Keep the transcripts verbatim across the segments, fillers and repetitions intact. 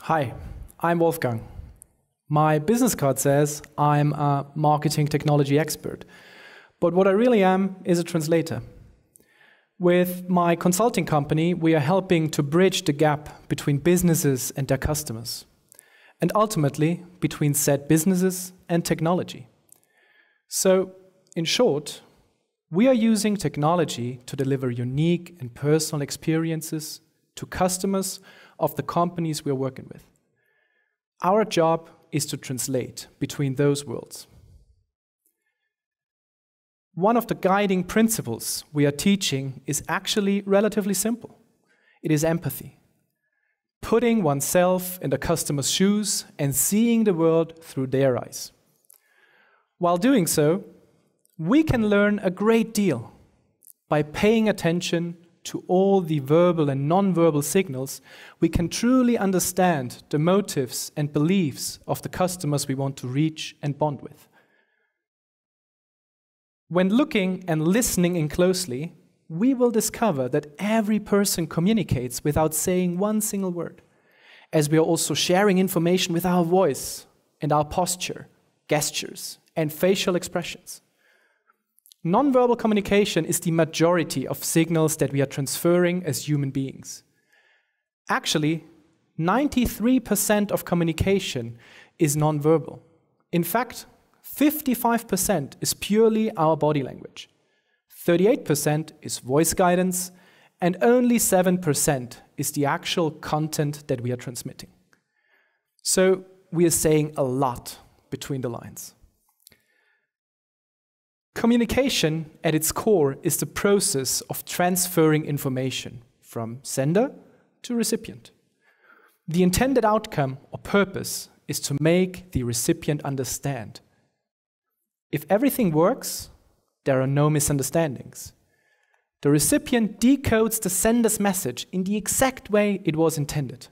Hi, I'm Wolfgang. My business card says I'm a marketing technology expert, but what I really am is a translator. With my consulting company, we are helping to bridge the gap between businesses and their customers, and ultimately between said businesses and technology. So, in short, we are using technology to deliver unique and personal experiences to customers of the companies we are working with. Our job is to translate between those worlds. One of the guiding principles we are teaching is actually relatively simple. It is empathy. Putting oneself in the customer's shoes and seeing the world through their eyes. While doing so, we can learn a great deal by paying attention to all the verbal and non-verbal signals. We can truly understand the motives and beliefs of the customers we want to reach and bond with. When looking and listening in closely, we will discover that every person communicates without saying one single word, as we are also sharing information with our voice and our posture, gestures, and facial expressions. Non-verbal communication is the majority of signals that we are transferring as human beings. Actually, ninety-three percent of communication is non-verbal. In fact, fifty-five percent is purely our body language, thirty-eight percent is voice guidance, and only seven percent is the actual content that we are transmitting. So we are saying a lot between the lines. Communication, at its core, is the process of transferring information from sender to recipient. The intended outcome or purpose is to make the recipient understand. If everything works, there are no misunderstandings. The recipient decodes the sender's message in the exact way it was intended.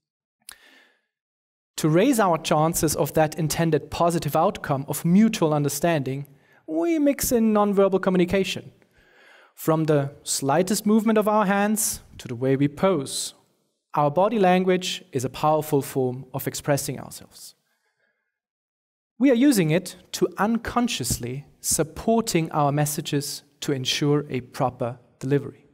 To raise our chances of that intended positive outcome of mutual understanding, we mix in non-verbal communication, from the slightest movement of our hands to the way we pose. Our body language is a powerful form of expressing ourselves. We are using it to unconsciously supporting our messages to ensure a proper delivery.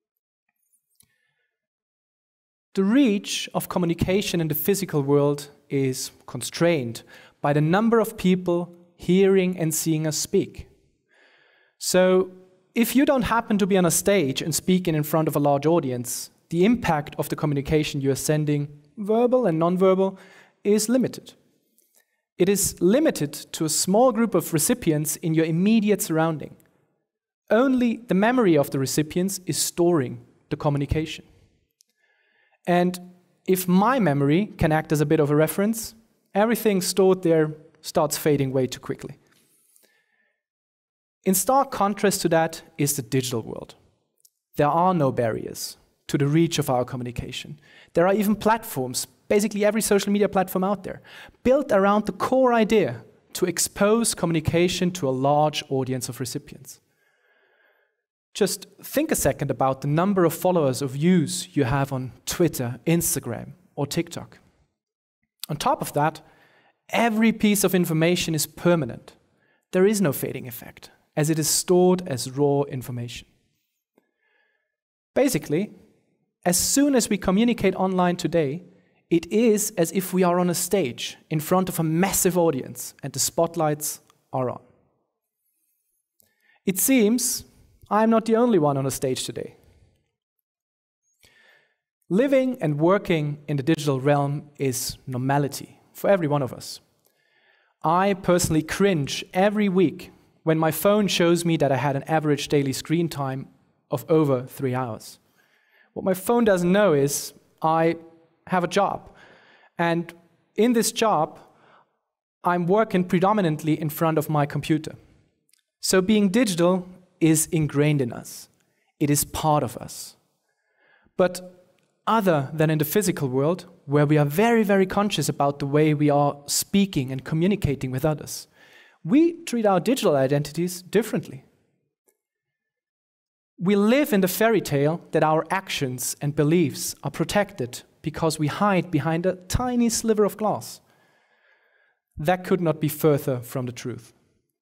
The reach of communication in the physical world is constrained by the number of people hearing and seeing us speak. So, if you don't happen to be on a stage and speaking in front of a large audience, the impact of the communication you are sending, verbal and non-verbal, is limited. It is limited to a small group of recipients in your immediate surrounding. Only the memory of the recipients is storing the communication. And if my memory can act as a bit of a reference, everything stored there starts fading way too quickly. In stark contrast to that is the digital world. There are no barriers to the reach of our communication. There are even platforms, basically every social media platform out there, built around the core idea to expose communication to a large audience of recipients. Just think a second about the number of followers or views you have on Twitter, Instagram, or TikTok. On top of that, every piece of information is permanent. There is no fading effect, as it is stored as raw information. Basically, as soon as we communicate online today, it is as if we are on a stage in front of a massive audience and the spotlights are on. It seems I'm not the only one on a stage today. Living and working in the digital realm is normality for every one of us. I personally cringe every week when my phone shows me that I had an average daily screen time of over three hours. What my phone doesn't know is I have a job, and in this job, I'm working predominantly in front of my computer. So being digital is ingrained in us. It is part of us. But other than in the physical world, where we are very, very conscious about the way we are speaking and communicating with others, we treat our digital identities differently. We live in the fairy tale that our actions and beliefs are protected because we hide behind a tiny sliver of glass. That could not be further from the truth.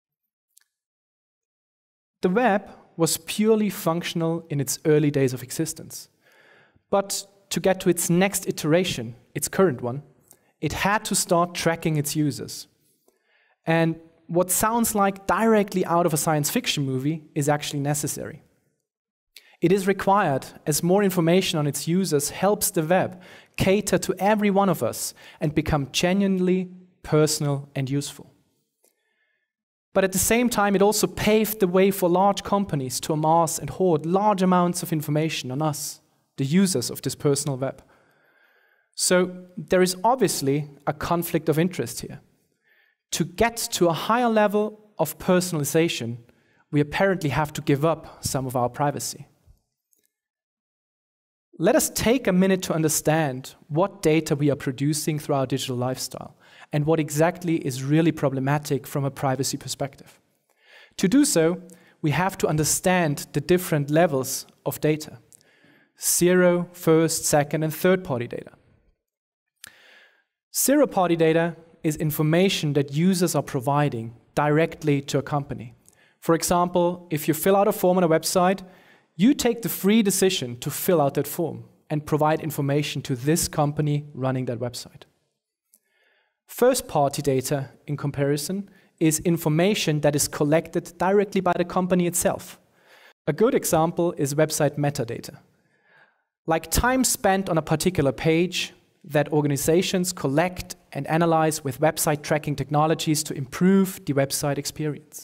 The web was purely functional in its early days of existence. But to get to its next iteration, its current one, it had to start tracking its users. And what sounds like directly out of a science fiction movie is actually necessary. It is required, as more information on its users helps the web cater to every one of us and become genuinely personal and useful. But at the same time, it also paved the way for large companies to amass and hoard large amounts of information on us, the users of this personal web. So there is obviously a conflict of interest here. To get to a higher level of personalization, we apparently have to give up some of our privacy. Let us take a minute to understand what data we are producing through our digital lifestyle and what exactly is really problematic from a privacy perspective. To do so, we have to understand the different levels of data: zero, first, second, and third-party data. Zero-party data is information that users are providing directly to a company. For example, if you fill out a form on a website, you take the free decision to fill out that form and provide information to this company running that website. First-party data, in comparison, is information that is collected directly by the company itself. A good example is website metadata. Like time spent on a particular page that organizations collect and analyze with website tracking technologies to improve the website experience.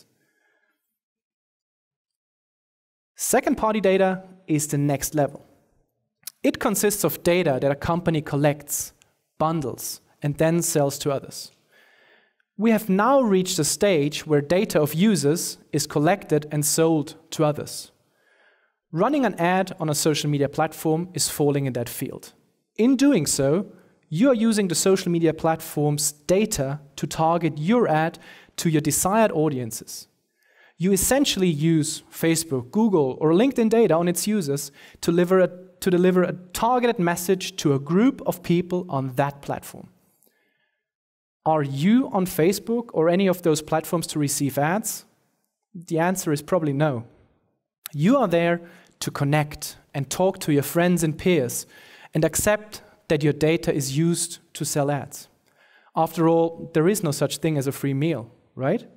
Second-party data is the next level. It consists of data that a company collects, bundles, and then sells to others. We have now reached a stage where data of users is collected and sold to others. Running an ad on a social media platform is falling in that field. In doing so, you are using the social media platform's data to target your ad to your desired audiences. You essentially use Facebook, Google, or LinkedIn data on its users to deliver, a, to deliver a targeted message to a group of people on that platform. Are you on Facebook or any of those platforms to receive ads? The answer is probably no. You are there to connect and talk to your friends and peers and accept that your data is used to sell ads. After all, there is no such thing as a free meal, right?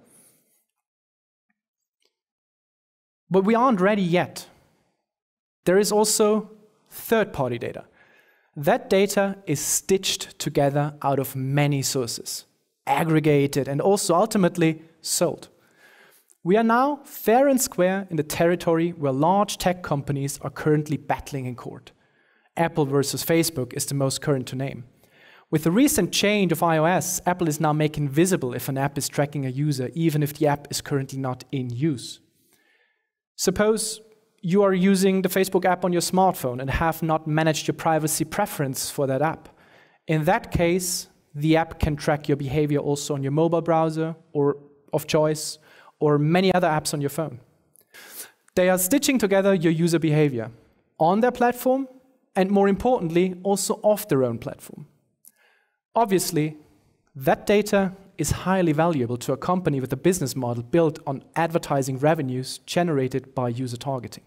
But we aren't ready yet. There is also third-party data. That data is stitched together out of many sources, aggregated, and also ultimately sold. We are now fair and square in the territory where large tech companies are currently battling in court. Apple versus Facebook is the most current to name. With the recent change of iOS, Apple is now making visible if an app is tracking a user, even if the app is currently not in use. Suppose you are using the Facebook app on your smartphone and have not managed your privacy preference for that app. In that case, the app can track your behavior also on your mobile browser or of choice, or many other apps on your phone. They are stitching together your user behavior on their platform and, more importantly, also off their own platform. Obviously, that data is highly valuable to a company with a business model built on advertising revenues generated by user targeting.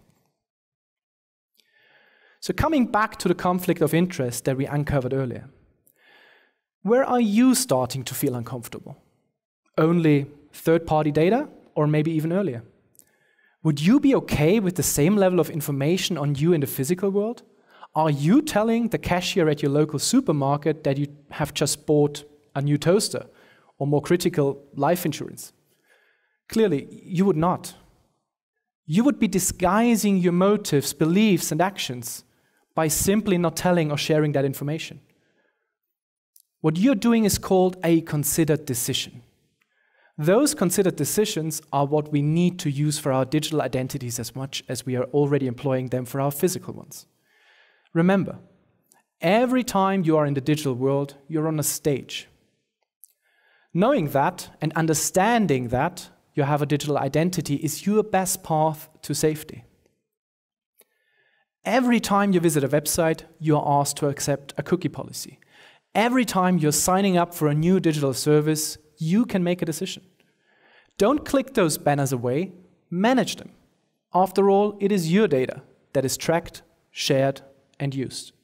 So coming back to the conflict of interest that we uncovered earlier, where are you starting to feel uncomfortable? Only third-party data, or maybe even earlier? Would you be okay with the same level of information on you in the physical world? Are you telling the cashier at your local supermarket that you have just bought a new toaster, or more critical, life insurance? Clearly, you would not. You would be disguising your motives, beliefs, and actions by simply not telling or sharing that information. What you're doing is called a considered decision. Those considered decisions are what we need to use for our digital identities as much as we are already employing them for our physical ones. Remember, every time you are in the digital world, you're on a stage. Knowing that and understanding that you have a digital identity is your best path to safety. Every time you visit a website, you are asked to accept a cookie policy. Every time you're signing up for a new digital service, you can make a decision. Don't click those banners away, manage them. After all, it is your data that is tracked, shared, and used.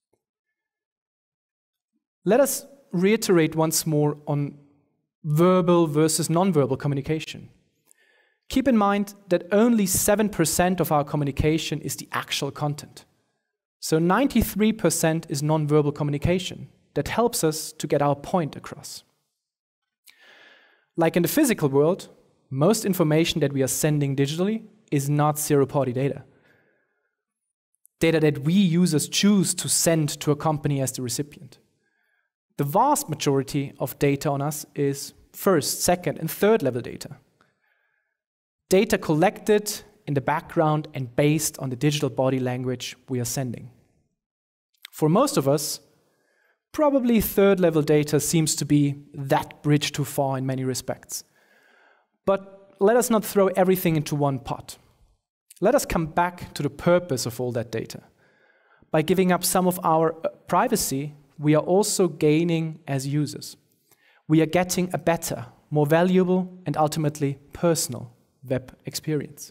Let us reiterate once more on verbal versus non-verbal communication. Keep in mind that only seven percent of our communication is the actual content. So ninety-three percent is non-verbal communication that helps us to get our point across. Like in the physical world, most information that we are sending digitally is not zero-party data. Data that we users choose to send to a company as the recipient. The vast majority of data on us is first, second, and third level data. Data collected in the background and based on the digital body language we are sending. For most of us, probably third level data seems to be that bridge too far in many respects. But let us not throw everything into one pot. Let us come back to the purpose of all that data. By giving up some of our privacy, we are also gaining as users. We are getting a better, more valuable, and ultimately personal web experience.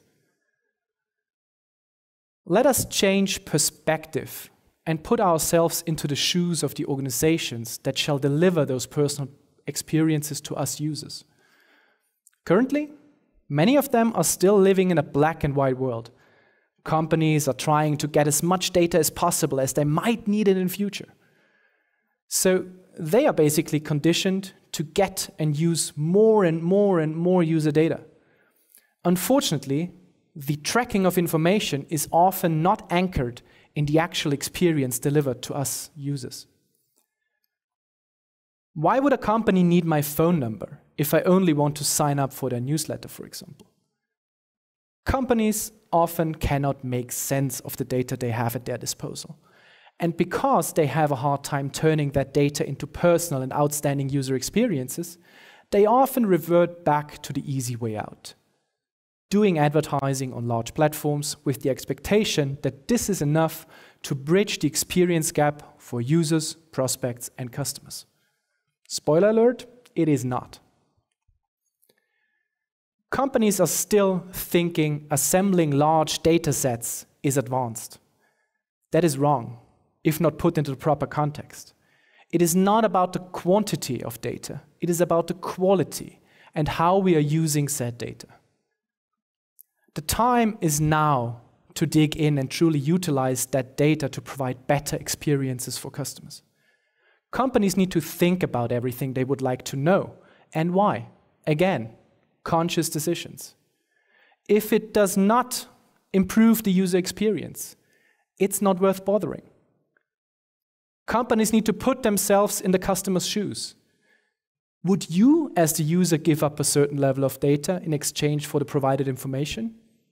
Let us change perspective and put ourselves into the shoes of the organizations that shall deliver those personal experiences to us users. Currently, many of them are still living in a black and white world. Companies are trying to get as much data as possible as they might need it in future. So they are basically conditioned to get and use more and more and more user data. Unfortunately, the tracking of information is often not anchored in the actual experience delivered to us users. Why would a company need my phone number if I only want to sign up for their newsletter, for example? Companies often cannot make sense of the data they have at their disposal. And because they have a hard time turning that data into personal and outstanding user experiences, they often revert back to the easy way out. Doing advertising on large platforms with the expectation that this is enough to bridge the experience gap for users, prospects, and customers. Spoiler alert, it is not. Companies are still thinking assembling large data sets is advanced. That is wrong, if not put into the proper context. It is not about the quantity of data, it is about the quality and how we are using said data. The time is now to dig in and truly utilize that data to provide better experiences for customers. Companies need to think about everything they would like to know and why. Again, conscious decisions. If it does not improve the user experience, it's not worth bothering. Companies need to put themselves in the customer's shoes. Would you, as the user, give up a certain level of data in exchange for the provided information?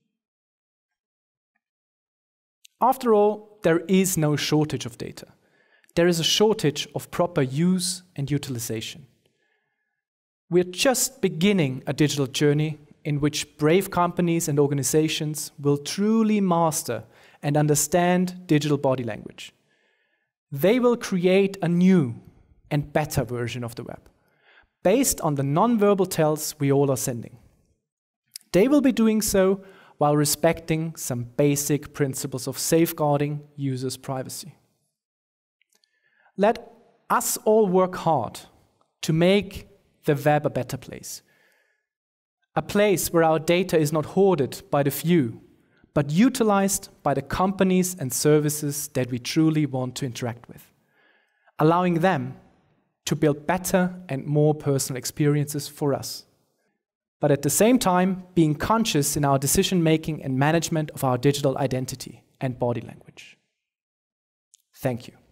After all, there is no shortage of data. There is a shortage of proper use and utilization. We're just beginning a digital journey in which brave companies and organizations will truly master and understand digital body language. They will create a new and better version of the web, based on the non-verbal tells we all are sending. They will be doing so while respecting some basic principles of safeguarding users' privacy. Let us all work hard to make the web a better place. A place where our data is not hoarded by the few, but utilized by the companies and services that we truly want to interact with, allowing them to build better and more personal experiences for us. But at the same time, being conscious in our decision-making and management of our digital identity and body language. Thank you.